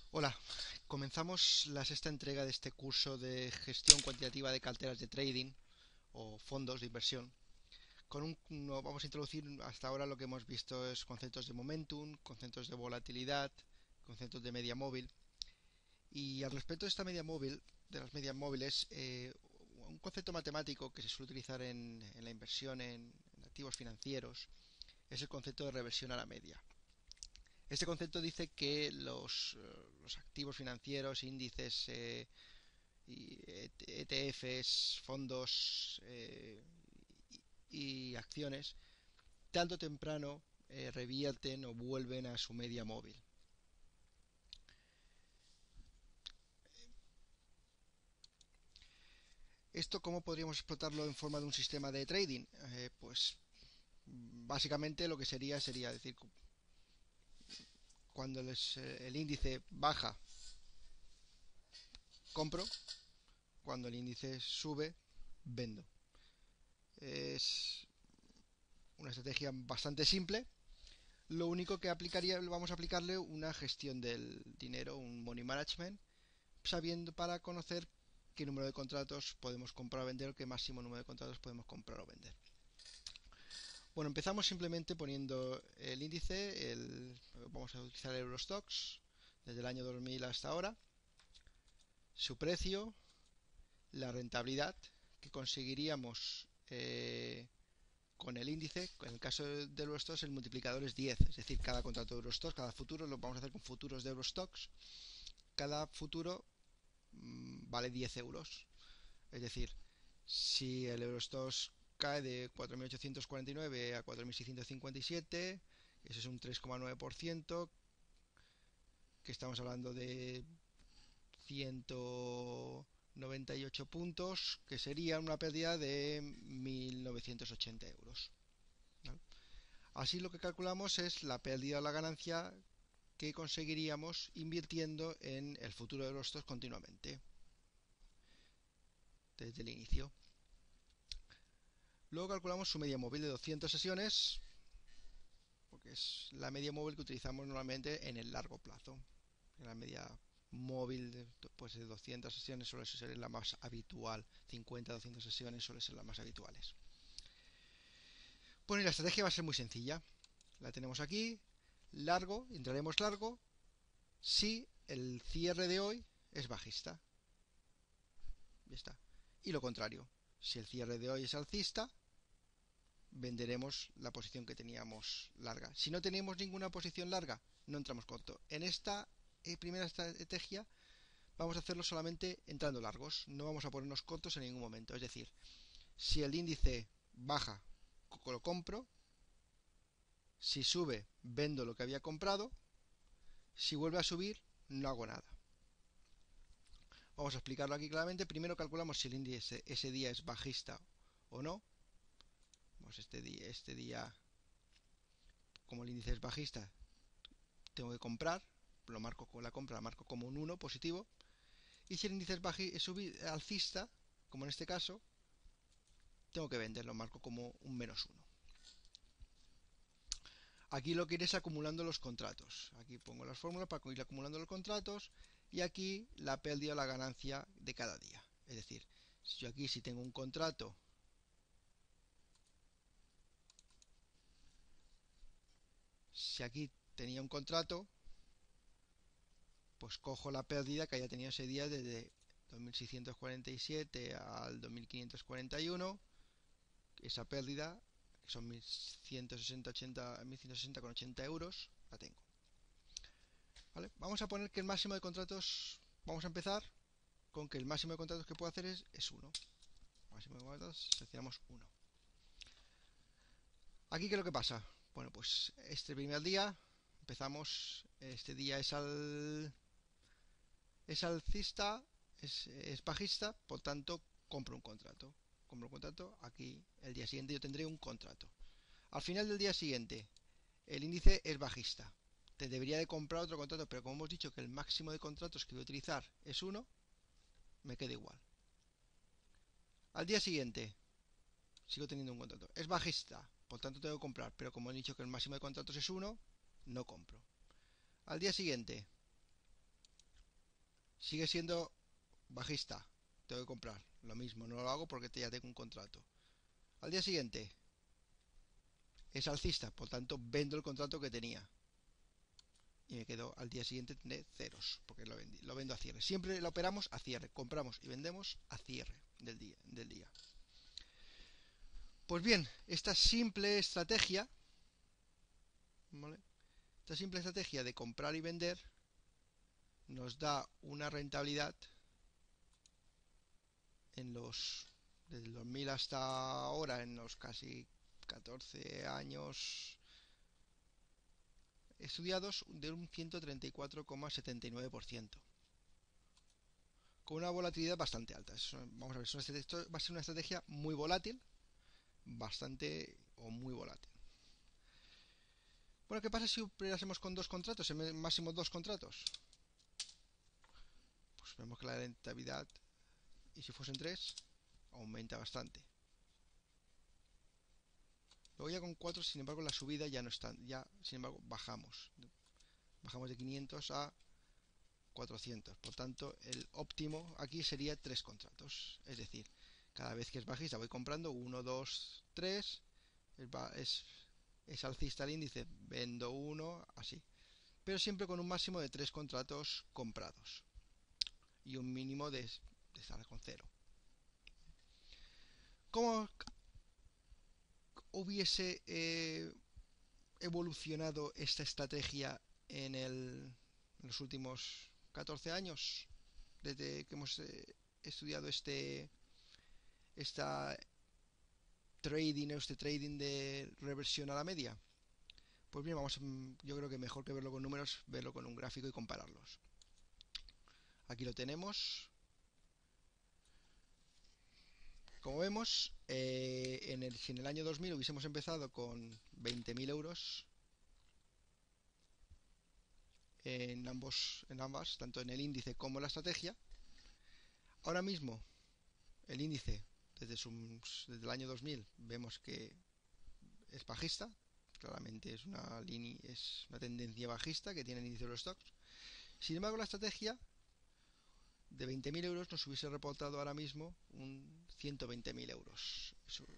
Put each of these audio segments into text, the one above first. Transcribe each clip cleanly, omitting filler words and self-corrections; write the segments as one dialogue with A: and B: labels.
A: Hola, comenzamos la sexta entrega de este curso de gestión cuantitativa de carteras de trading o fondos de inversión. Vamos a introducir hasta ahora lo que hemos visto es conceptos de momentum, conceptos de volatilidad, conceptos de media móvil. Y al respecto de esta media móvil, de las medias móviles, un concepto matemático que se suele utilizar en la inversión en activos financieros es el concepto de reversión a la media. Este concepto dice que los activos financieros, índices y ETFs, fondos y acciones, tanto temprano revierten o vuelven a su media móvil. ¿Esto cómo podríamos explotarlo en forma de un sistema de trading? Pues básicamente lo que sería decir, cuando el índice baja, compro, cuando el índice sube, vendo. Es una estrategia bastante simple. Lo único que vamos a aplicarle una gestión del dinero, un money management, sabiendo para conocer qué número de contratos podemos comprar o vender, qué máximo número de contratos podemos comprar o vender. Bueno, empezamos simplemente poniendo el índice, vamos a utilizar el Eurostoxx desde el año 2000 hasta ahora, su precio, la rentabilidad que conseguiríamos con el índice. En el caso de Eurostoxx el multiplicador es 10, es decir, cada contrato de Eurostoxx, cada futuro, lo vamos a hacer con futuros de Eurostoxx, cada futuro vale 10 euros. Es decir, si el Eurostoxx cae de 4.849 a 4.657, eso es un 3,9%, que estamos hablando de 198 puntos, que sería una pérdida de 1.980 euros. ¿Vale? Así lo que calculamos es la pérdida o la ganancia que conseguiríamos invirtiendo en el futuro de los dos continuamente, desde el inicio. Luego calculamos su media móvil de 200 sesiones, porque es la media móvil que utilizamos normalmente en el largo plazo. La media móvil de 200 sesiones suele ser la más habitual, 50-200 sesiones suele ser las más habituales. Bueno, y la estrategia va a ser muy sencilla. La tenemos aquí, largo, entraremos largo si el cierre de hoy es bajista. Ya está. Y lo contrario, si el cierre de hoy es alcista, venderemos la posición que teníamos larga. Si no tenemos ninguna posición larga, no entramos corto. En esta primera estrategia vamos a hacerlo solamente entrando largos, no vamos a ponernos cortos en ningún momento. Es decir, si el índice baja, lo compro, si sube, vendo lo que había comprado, si vuelve a subir, no hago nada. Vamos a explicarlo aquí claramente. Primero calculamos si el índice ese día es bajista o no. Vamos, este día, como el índice es bajista, tengo que comprar, lo marco con la compra, la marco como un 1 positivo. Y si el índice es alcista, como en este caso, tengo que vender, lo marco como un -1. Aquí lo que iré es acumulando los contratos. Aquí pongo las fórmulas para ir acumulando los contratos y aquí la pérdida o la ganancia de cada día. Es decir, si yo aquí si tengo un contrato, si aquí tenía un contrato, pues cojo la pérdida que haya tenido ese día desde 2647 al 2541, esa pérdida, que son 1160 con 80 euros, la tengo. ¿Vale? Vamos a poner que el máximo de contratos, vamos a empezar con que el máximo de contratos que puedo hacer es 1. Máximo de contratos, seleccionamos 1. Aquí, ¿qué es lo que pasa? Bueno, pues este primer día empezamos, este día es alcista, es bajista, por tanto compro un contrato. Compro un contrato, aquí el día siguiente yo tendré un contrato. Al final del día siguiente, el índice es bajista. Te debería de comprar otro contrato, pero como hemos dicho que el máximo de contratos que voy a utilizar es 1, me queda igual. Al día siguiente, sigo teniendo un contrato. Es bajista, por tanto tengo que comprar, pero como he dicho que el máximo de contratos es 1, no compro. Al día siguiente, Sigue siendo bajista. Tengo que comprar. Lo mismo, no lo hago porque ya tengo un contrato. Al día siguiente es alcista, por tanto vendo el contrato que tenía. Y me quedo al día siguiente de ceros, porque lo vendo a cierre. Siempre lo operamos a cierre. Compramos y vendemos a cierre del día. Pues bien, esta simple estrategia, ¿vale? Esta simple estrategia de comprar y vender nos da una rentabilidad en desde el 2000 hasta ahora, en los casi 14 años estudiados, de un 134,79%, con una volatilidad bastante alta. Vamos a ver, esto va a ser una estrategia muy volátil, bastante o muy volátil. Bueno, ¿qué pasa si operásemos con dos contratos, en máximo dos contratos? Pues vemos que la rentabilidad, y si fuesen tres, aumenta bastante. Luego ya con 4, sin embargo, la subida ya no está, ya, sin embargo, bajamos. Bajamos de 500 a 400. Por tanto, el óptimo aquí sería 3 contratos. Es decir, cada vez que es bajista voy comprando 1, 2, 3. Es alcista el índice, vendo 1, así. Pero siempre con un máximo de 3 contratos comprados. Y un mínimo de estar con 0. ¿Cómo hubiese evolucionado esta estrategia en los últimos 14 años? Desde que hemos estudiado esta trading de reversión a la media. Pues bien, yo creo que mejor que verlo con números, verlo con un gráfico y compararlos. Aquí lo tenemos. Como vemos, si en el año 2000 hubiésemos empezado con 20.000 euros en ambas, tanto en el índice como en la estrategia, ahora mismo el índice desde el año 2000 vemos que es bajista, claramente es una tendencia bajista que tiene el índice de los stocks. Sin embargo, la estrategia de 20.000 euros nos hubiese reportado ahora mismo un 120.000 euros.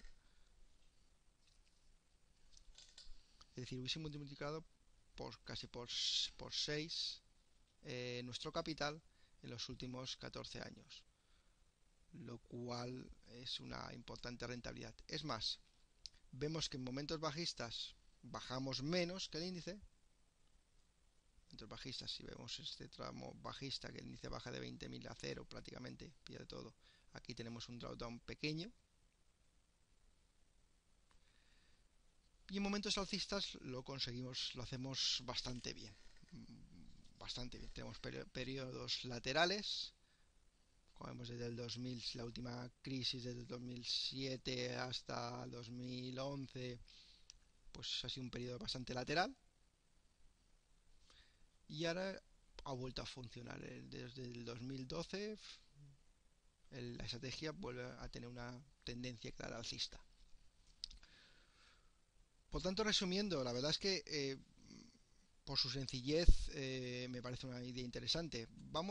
A: Es decir, hubiese multiplicado casi por 6 nuestro capital en los últimos 14 años, lo cual es una importante rentabilidad. Es más, vemos que en momentos bajistas bajamos menos que el índice. Momentos bajistas, si vemos este tramo bajista, que el índice baja de 20.000 a 0 prácticamente, pierde todo. Aquí tenemos un drawdown pequeño. Y en momentos alcistas lo conseguimos, lo hacemos bastante bien. Bastante bien. Tenemos periodos laterales. Como vemos desde el 2000, la última crisis desde el 2007 hasta 2011, pues ha sido un periodo bastante lateral. Y ahora ha vuelto a funcionar. Desde el 2012 la estrategia vuelve a tener una tendencia clara alcista. Por tanto, resumiendo, la verdad es que por su sencillez me parece una idea interesante.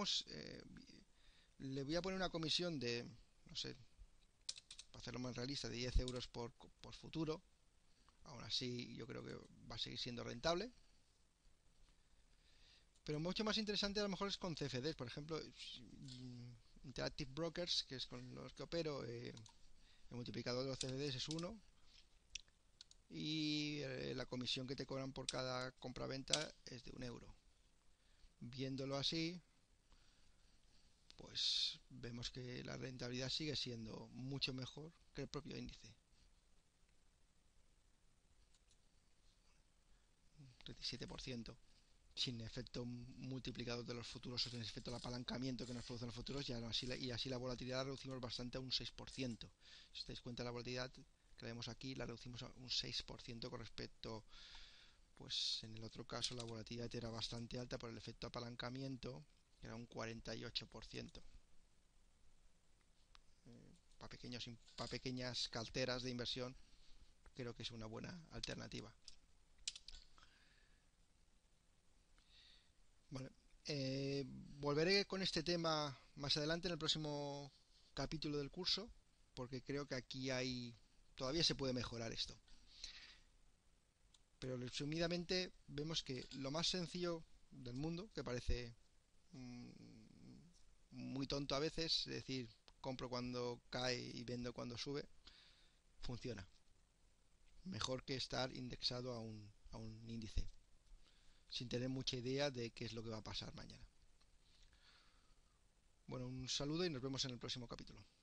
A: Le voy a poner una comisión de, no sé, para hacerlo más realista, de 10 euros por futuro. Aún así, yo creo que va a seguir siendo rentable. Pero mucho más interesante a lo mejor es con CFDs. Por ejemplo, Interactive Brokers, que es con los que opero, el multiplicador de los CFDs es 1. Y la comisión que te cobran por cada compra-venta es de 1 euro. Viéndolo así, pues vemos que la rentabilidad sigue siendo mucho mejor que el propio índice. 37%. Sin efecto multiplicador de los futuros o sin efecto del apalancamiento que nos producen los futuros, y así la volatilidad la reducimos bastante a un 6%. Si os dais cuenta, la volatilidad que vemos aquí la reducimos a un 6% con respecto, pues en el otro caso la volatilidad era bastante alta por el efecto apalancamiento, que era un 48%. Para pequeñas carteras de inversión creo que es una buena alternativa. Vale. Volveré con este tema más adelante en el próximo capítulo del curso, porque creo que aquí todavía se puede mejorar esto. Pero resumidamente vemos que lo más sencillo del mundo, que parece mm, muy tonto a veces, es decir, compro cuando cae y vendo cuando sube, funciona. Mejor que estar indexado a un índice, sin tener mucha idea de qué es lo que va a pasar mañana. Bueno, un saludo y nos vemos en el próximo capítulo.